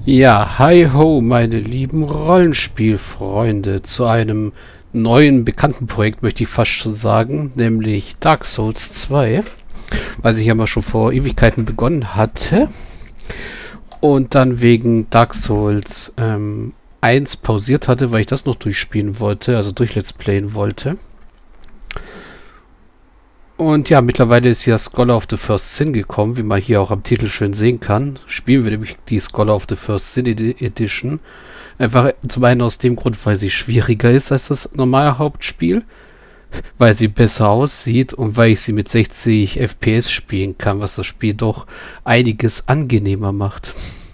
Ja, hi ho, meine lieben Rollenspielfreunde, zu einem neuen bekannten Projekt möchte ich fast schon sagen, nämlich Dark Souls 2, was ich ja mal schon vor Ewigkeiten begonnen hatte und dann wegen Dark Souls 1 pausiert hatte, weil ich das noch durchspielen wollte, also durch Let's Playen wollte. Und ja, mittlerweile ist ja Scholar of the First Sin gekommen, wie man hier auch am Titel schön sehen kann. Spielen wir nämlich die Scholar of the First Sin Edition. Einfach zum einen aus dem Grund, weil sie schwieriger ist als das normale Hauptspiel, weil sie besser aussieht und weil ich sie mit 60 FPS spielen kann, was das Spiel doch einiges angenehmer macht.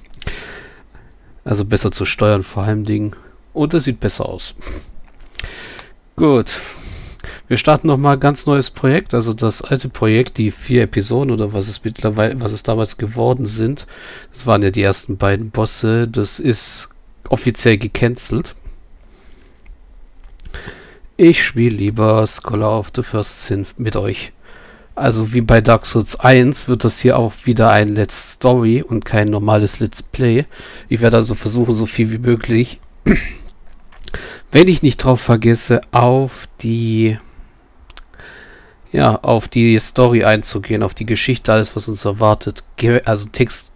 Also besser zu steuern vor allem Dingen. Und es sieht besser aus. Gut. Wir starten nochmal ein ganz neues Projekt, also das alte Projekt, die 4 Episoden oder was es damals geworden sind. Das waren ja die ersten beiden Bosse, das ist offiziell gecancelt. Ich spiele lieber Scholar of the First Sin mit euch. Also wie bei Dark Souls 1 wird das hier auch wieder ein Let's Story und kein normales Let's Play. Ich werde also versuchen, so viel wie möglich, wenn ich nicht drauf vergesse, auf die Story einzugehen, auf die Geschichte, alles, was uns erwartet. Also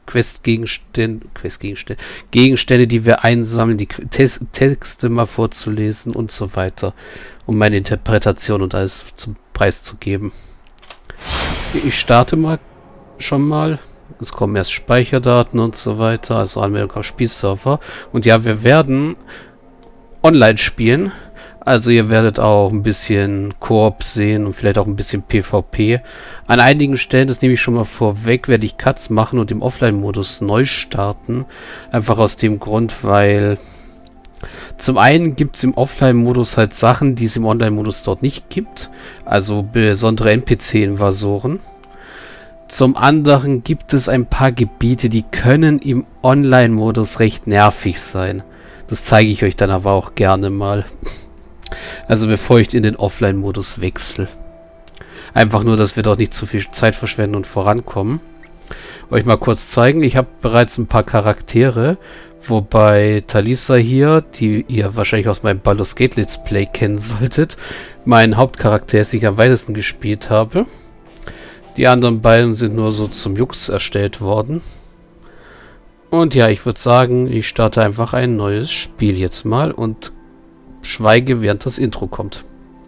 Gegenstände, die wir einsammeln, die Texte mal vorzulesen und so weiter, um meine Interpretation und alles zum Preis zu geben. Ich starte mal Es kommen erst Speicherdaten und so weiter, also Anmeldung auf Spielserver. Und ja, wir werden online spielen. Also ihr werdet auch ein bisschen Koop sehen und vielleicht auch ein bisschen PvP. An einigen Stellen, das nehme ich schon mal vorweg, werde ich Cuts machen und im Offline-Modus neu starten. Einfach aus dem Grund, weil zum einen gibt es im Offline-Modus halt Sachen, die es im Online-Modus dort nicht gibt. Also besondere NPC-Invasoren. Zum anderen gibt es ein paar Gebiete, die können im Online-Modus recht nervig sein. Das zeige ich euch dann aber auch gerne mal. Also bevor ich in den Offline-Modus wechsle. Einfach nur, dass wir dort nicht zu viel Zeit verschwenden und vorankommen. Euch mal kurz zeigen. Ich habe bereits ein paar Charaktere. Wobei Talisa hier, die ihr wahrscheinlich aus meinem Baldur's Gate Let's Play kennen solltet, mein Hauptcharakter ist, den ich am weitesten gespielt habe. Die anderen beiden sind nur so zum Jux erstellt worden. Und ja, ich würde sagen, ich starte einfach ein neues Spiel jetzt mal und schweige, während das Intro kommt.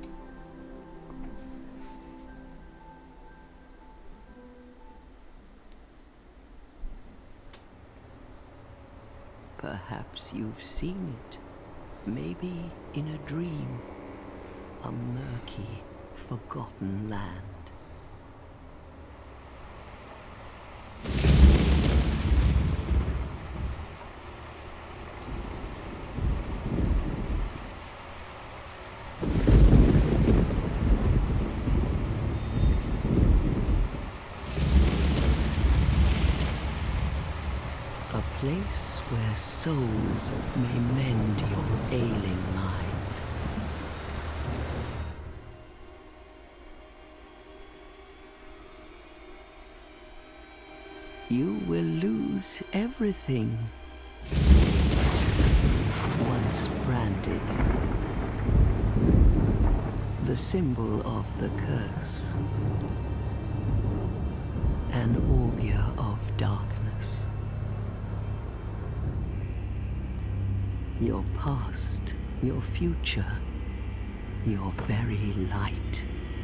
Perhaps you've seen it, maybe in a dream, a murky, forgotten land. A place where souls may mend your ailing mind. You will lose everything once branded. The symbol of the curse. An augur of darkness. Your past, your future, your very light.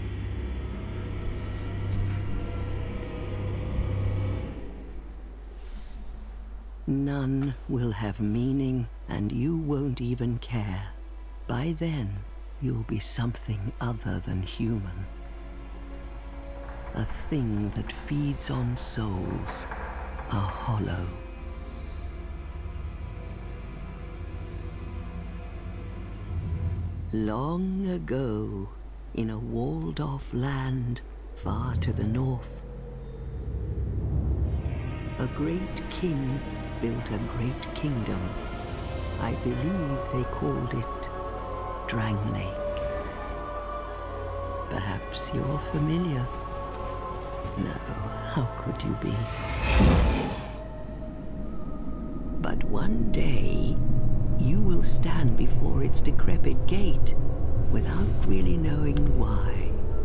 None will have meaning, and you won't even care. By then, you'll be something other than human. A thing that feeds on souls, a hollow. Long ago, in a walled-off land far to the north, a great king built a great kingdom. I believe they called it Drangleic. Perhaps you're familiar. No, how could you be? But one day, you will stand before its decrepit gate without really knowing why.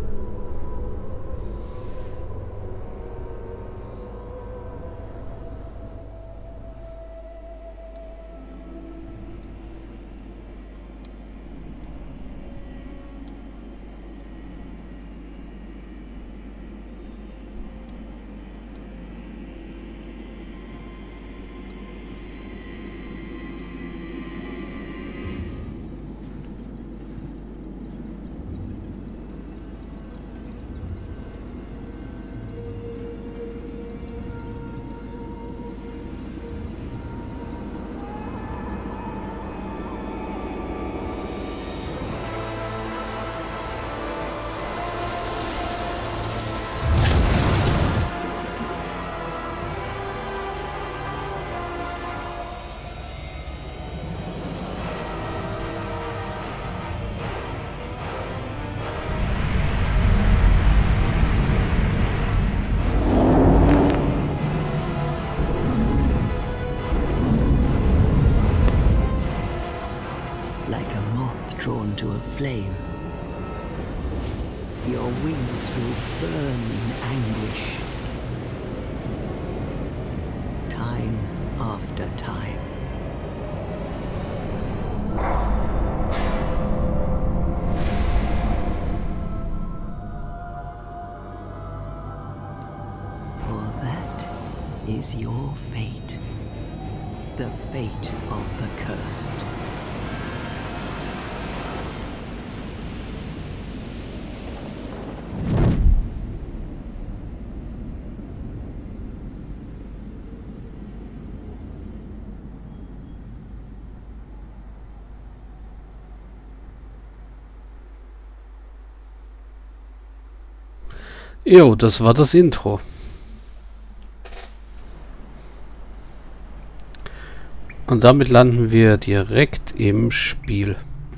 Drawn to a flame, your wings will burn in anguish, time after time. For that is your fate, the fate of the cursed. Jo, das war das Intro. Und damit landen wir direkt im Spiel.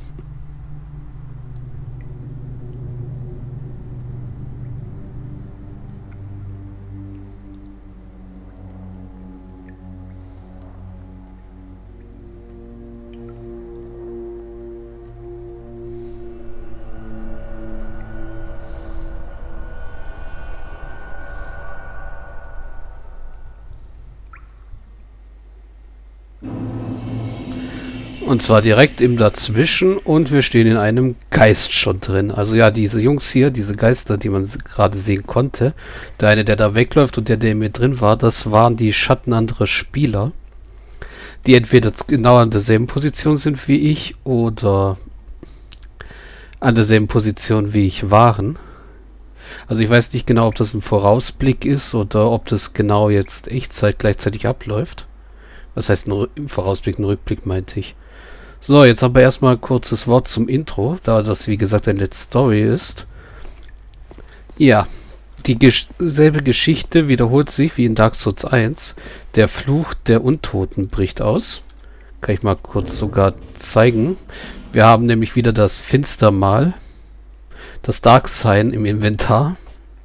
Und zwar direkt im Dazwischen und wir stehen in einem Geist schon drin. Also ja, diese Jungs hier, diese Geister, die man gerade sehen konnte, der eine, der da wegläuft und der mir drin war, das waren die Schatten anderer Spieler, die entweder genau an derselben Position sind wie ich oder an derselben Position wie ich waren. Also ich weiß nicht genau, ob das ein Vorausblick ist oder ob das genau jetzt Echtzeit gleichzeitig abläuft. Was heißt ein Vorausblick, ein Rückblick meinte ich. So, jetzt aber erstmal ein kurzes Wort zum Intro, da das wie gesagt eine Let's Story ist. Ja, dieselbe Geschichte wiederholt sich wie in Dark Souls 1. Der Fluch der Untoten bricht aus. Kann ich mal kurz sogar zeigen. Wir haben nämlich wieder das Finstermal, das Dark Sign im Inventar.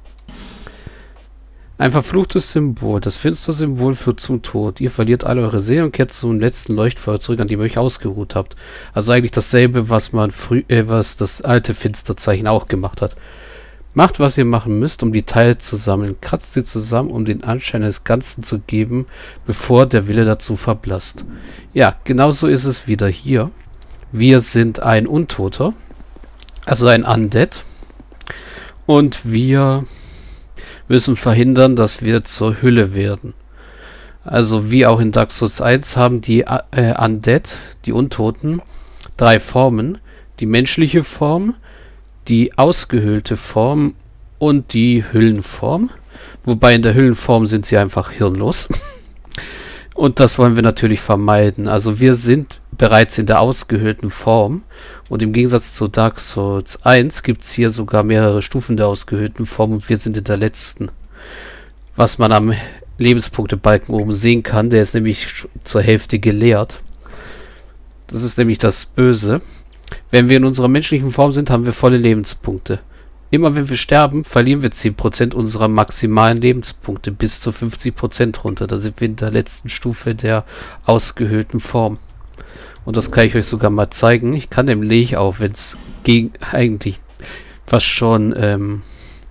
Ein verfluchtes Symbol. Das Finster-Symbol führt zum Tod. Ihr verliert alle eure Seele und kehrt zum letzten Leuchtfeuer zurück, an dem ihr euch ausgeruht habt. Also eigentlich dasselbe, was man was das alte Finsterzeichen auch gemacht hat. Macht, was ihr machen müsst, um die Teile zu sammeln. Kratzt sie zusammen, um den Anschein des Ganzen zu geben, bevor der Wille dazu verblasst. Ja, genauso ist es wieder hier. Wir sind ein Untoter, also ein Undead. Und wir müssen verhindern, dass wir zur Hülle werden. Also wie auch in Dark Souls 1 haben die Undead, die Untoten, 3 Formen. Die menschliche Form, die ausgehöhlte Form und die Hüllenform. Wobei in der Hüllenform sind sie einfach hirnlos. Und das wollen wir natürlich vermeiden. Also wir sind bereits in der ausgehöhlten Form. Und im Gegensatz zu Dark Souls 1 gibt es hier sogar mehrere Stufen der ausgehöhlten Form und wir sind in der letzten. Was man am Lebenspunktebalken oben sehen kann, der ist nämlich zur Hälfte geleert. Das ist nämlich das Böse. Wenn wir in unserer menschlichen Form sind, haben wir volle Lebenspunkte. Immer wenn wir sterben, verlieren wir 10% unserer maximalen Lebenspunkte bis zu 50% runter. Da sind wir in der letzten Stufe der ausgehöhlten Form. Und das kann ich euch sogar mal zeigen. Ich kann nämlich auch, wenn es eigentlich fast schon,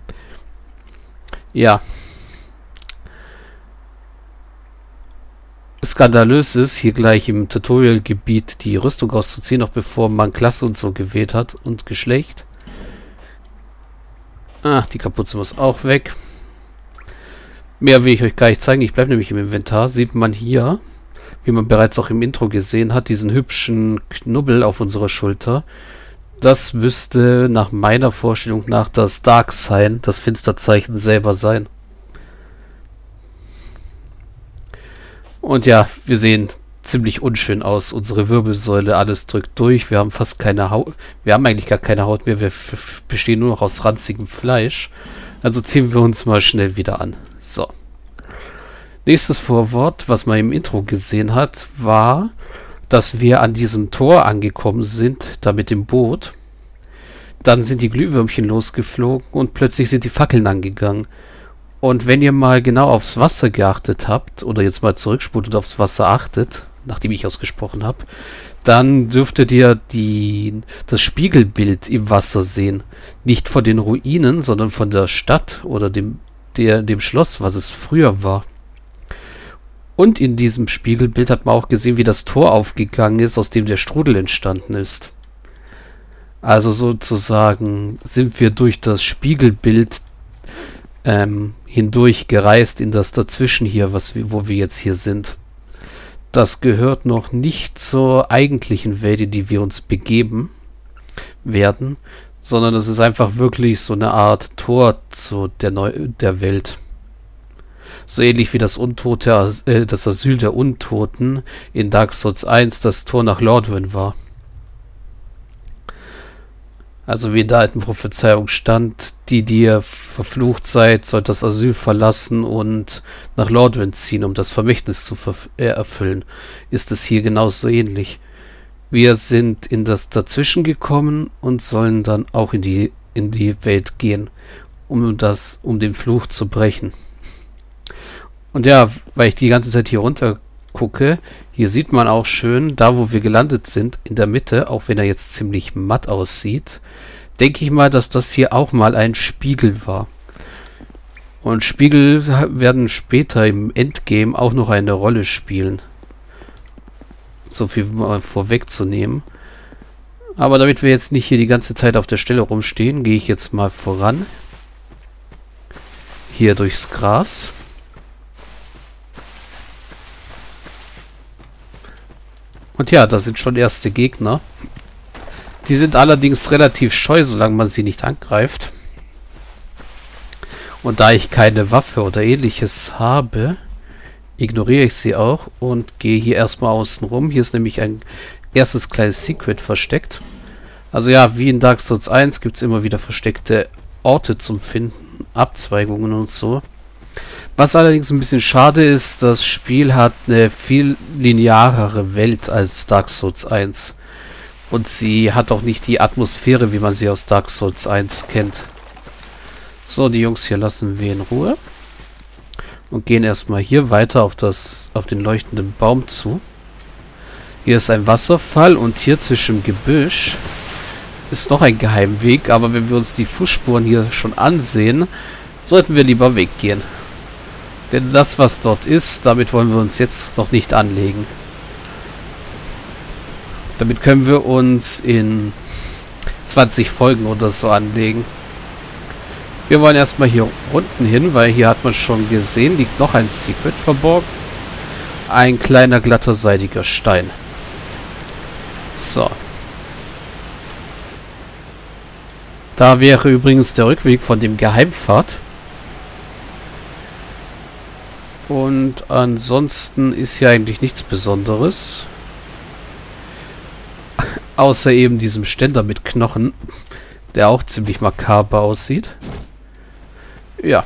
ja, skandalös ist, hier gleich im Tutorial-Gebiet die Rüstung auszuziehen, noch bevor man Klasse und so gewählt hat und Geschlecht. Ah, die Kapuze muss auch weg. Mehr will ich euch gar nicht zeigen. Ich bleibe nämlich im Inventar. Sieht man hier, wie man bereits auch im Intro gesehen hat, diesen hübschen Knubbel auf unserer Schulter. Das müsste nach meiner Vorstellung nach das Darksign, das Finsterzeichen selber sein. Und ja, wir sehen ziemlich unschön aus. Unsere Wirbelsäule, alles drückt durch. Wir haben fast keine Haut. Wir haben eigentlich gar keine Haut mehr. Wir bestehen nur noch aus ranzigem Fleisch. Also ziehen wir uns mal schnell wieder an. So. Nächstes Vorwort, was man im Intro gesehen hat, war, dass wir an diesem Tor angekommen sind, da mit dem Boot. Dann sind die Glühwürmchen losgeflogen und plötzlich sind die Fackeln angegangen. Und wenn ihr mal genau aufs Wasser geachtet habt, oder jetzt mal zurückspult und aufs Wasser achtet, nachdem ich ausgesprochen habe, dann dürftet ihr das Spiegelbild im Wasser sehen. Nicht von den Ruinen, sondern von der Stadt oder dem Schloss, was es früher war. Und in diesem Spiegelbild hat man auch gesehen, wie das Tor aufgegangen ist, aus dem der Strudel entstanden ist. Also sozusagen sind wir durch das Spiegelbild hindurch gereist in das Dazwischen hier, wo wir jetzt hier sind. Das gehört noch nicht zur eigentlichen Welt, in die wir uns begeben werden, sondern das ist einfach wirklich so eine Art Tor zu der Welt. So ähnlich wie das Asyl der Untoten in Dark Souls 1 das Tor nach Lordran war. Also wie in der alten Prophezeiung stand, die ihr verflucht seid, sollt das Asyl verlassen und nach Lordran ziehen, um das Vermächtnis zu erfüllen. Ist es hier genauso ähnlich. Wir sind in das Dazwischen gekommen und sollen dann auch in die Welt gehen, um den Fluch zu brechen. Und ja, weil ich die ganze Zeit hier runter gucke, hier sieht man auch schön, da wo wir gelandet sind, in der Mitte, auch wenn er jetzt ziemlich matt aussieht, denke ich mal, dass das hier auch mal ein Spiegel war. Und Spiegel werden später im Endgame auch noch eine Rolle spielen. So viel mal vorwegzunehmen. Aber damit wir jetzt nicht hier die ganze Zeit auf der Stelle rumstehen, gehe ich jetzt mal voran. Hier durchs Gras. Und ja, da sind schon erste Gegner. Die sind allerdings relativ scheu, solange man sie nicht angreift. Und da ich keine Waffe oder ähnliches habe, ignoriere ich sie auch und gehe hier erstmal außen rum. Hier ist nämlich ein erstes kleines Secret versteckt. Also ja, wie in Dark Souls 1 gibt es immer wieder versteckte Orte zum Finden, Abzweigungen und so. Was allerdings ein bisschen schade ist, das Spiel hat eine viel linearere Welt als Dark Souls 1. Und sie hat auch nicht die Atmosphäre, wie man sie aus Dark Souls 1 kennt. So, die Jungs hier lassen wir in Ruhe. Und gehen erstmal hier weiter auf den leuchtenden Baum zu. Hier ist ein Wasserfall und hier zwischen dem Gebüsch ist noch ein Geheimweg. Aber wenn wir uns die Fußspuren hier schon ansehen, sollten wir lieber weggehen. Denn das, was dort ist, damit wollen wir uns jetzt noch nicht anlegen. Damit können wir uns in 20 Folgen oder so anlegen. Wir wollen erstmal hier unten hin, weil hier hat man schon gesehen, liegt noch ein Secret verborgen. Ein kleiner glatter seidiger Stein. So. Da wäre übrigens der Rückweg von dem Geheimpfad. Und ansonsten ist hier eigentlich nichts Besonderes. Außer eben diesem Ständer mit Knochen, der auch ziemlich makaber aussieht. Ja.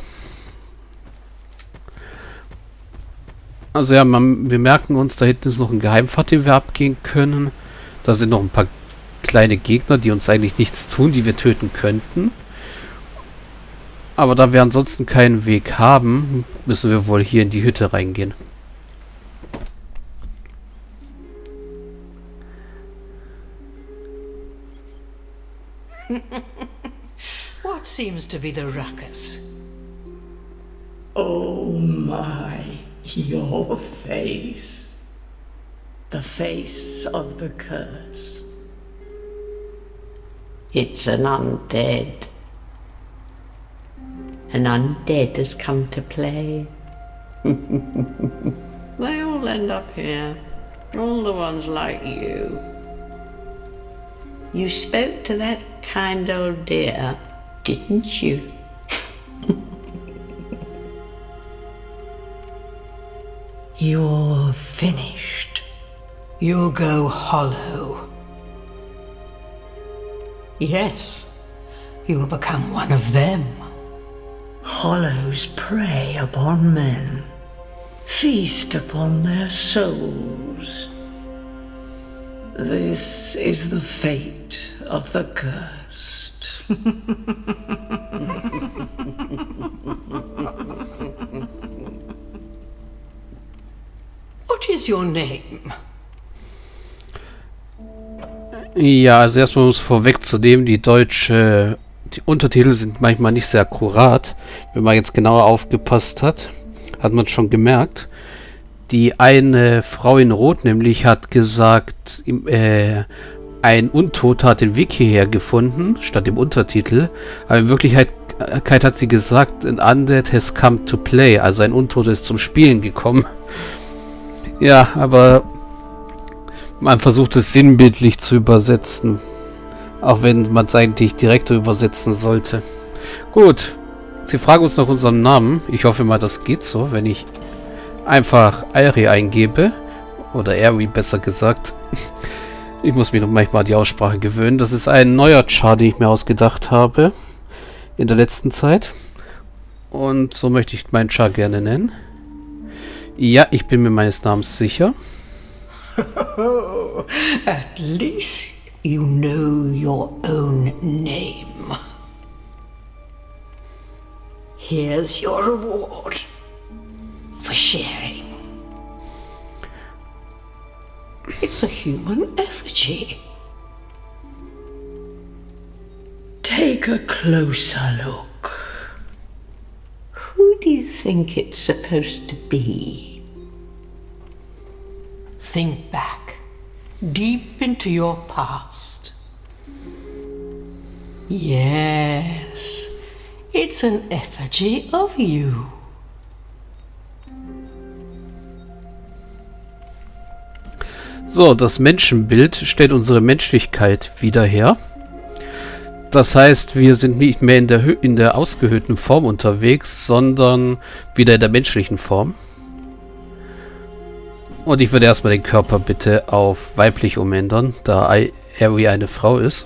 Also ja, wir merken uns, da hinten ist noch ein Geheimpfad, den wir abgehen können. Da sind noch ein paar kleine Gegner, die uns eigentlich nichts tun, die wir töten könnten. Aber da wir ansonsten keinen Weg haben, müssen wir wohl hier in die Hütte reingehen. What seems to be the ruckus? Oh my, your face. The face of the curse. It's an undead. An undead has come to play. They all end up here. All the ones like you. You spoke to that kind old dear, didn't you? You're finished. You'll go hollow. Yes, you'll become one of them. Hollows prey upon men, feast upon their souls. This is the fate of the cursed. What is your name? Ja, also erstmal muss vorwegzunehmen, die Untertitel sind manchmal nicht sehr akkurat. Wenn man jetzt genauer aufgepasst hat, hat man schon gemerkt. Die eine Frau in Rot nämlich hat gesagt, ein Untoter hat den Weg hierher gefunden, statt dem Untertitel. Aber in Wirklichkeit hat sie gesagt, an undead has come to play, also ein Untoter ist zum Spielen gekommen. Ja, aber man versucht es sinnbildlich zu übersetzen. Auch wenn man es eigentlich direkter übersetzen sollte. Gut, sie fragen uns nach unserem Namen. Ich hoffe mal, das geht so, wenn ich einfach Airi eingebe. Oder Airi besser gesagt. Ich muss mir noch manchmal die Aussprache gewöhnen. Das ist ein neuer Char, den ich mir ausgedacht habe. In der letzten Zeit. Und so möchte ich meinen Char gerne nennen. Ja, ich bin mir meines Namens sicher. At least you know your own name. Here's your reward for sharing. It's a human effigy. Take a closer look. Who do you think it's supposed to be? Think back, deep into your past. Yes, it's an effigy of you. So, das Menschenbild stellt unsere Menschlichkeit wieder her. Das heißt, wir sind nicht mehr in der ausgehöhlten Form unterwegs, sondern wieder in der menschlichen Form. Und ich würde erstmal den Körper bitte auf weiblich umändern, da Airi eine Frau ist.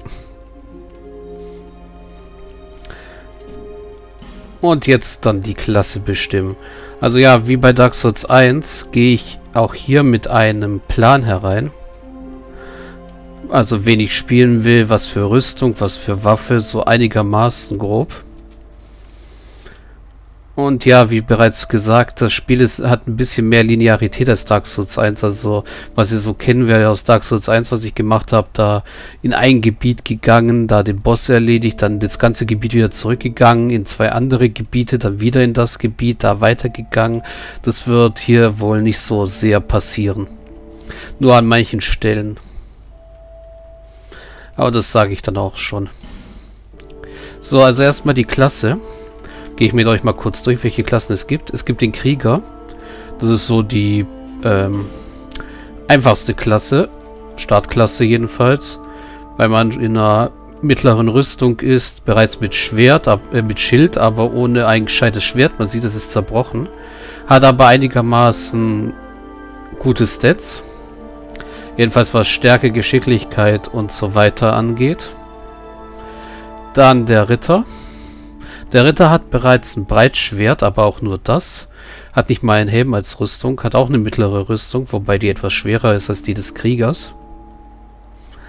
Und jetzt dann die Klasse bestimmen. Also ja, wie bei Dark Souls 1 gehe ich auch hier mit einem Plan herein. Also wen ich spielen will, was für Rüstung, was für Waffe, so einigermaßen grob. Und ja, wie bereits gesagt, das Spiel hat ein bisschen mehr Linearität als Dark Souls 1. Also, was ihr so kennen werdet aus Dark Souls 1, was ich gemacht habe, da in ein Gebiet gegangen, da den Boss erledigt, dann das ganze Gebiet wieder zurückgegangen, in 2 andere Gebiete, dann wieder in das Gebiet, da weitergegangen. Das wird hier wohl nicht so sehr passieren. Nur an manchen Stellen. Aber das sage ich dann auch schon. So, also erstmal die Klasse. Gehe ich mit euch mal kurz durch, welche Klassen es gibt. Es gibt den Krieger. Das ist so die einfachste Klasse. Startklasse jedenfalls. Weil man in einer mittleren Rüstung ist. Bereits mit Schwert, mit Schild, aber ohne ein gescheites Schwert. Man sieht, es ist zerbrochen. Hat aber einigermaßen gute Stats. Jedenfalls was Stärke, Geschicklichkeit und so weiter angeht. Dann der Ritter. Der Ritter hat bereits ein Breitschwert, aber auch nur das. Hat nicht mal einen Helm als Rüstung, hat auch eine mittlere Rüstung, wobei die etwas schwerer ist als die des Kriegers.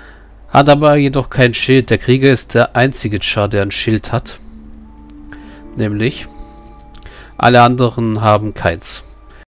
Hat aber jedoch kein Schild. Der Krieger ist der einzige Char, der ein Schild hat. Nämlich, alle anderen haben keins.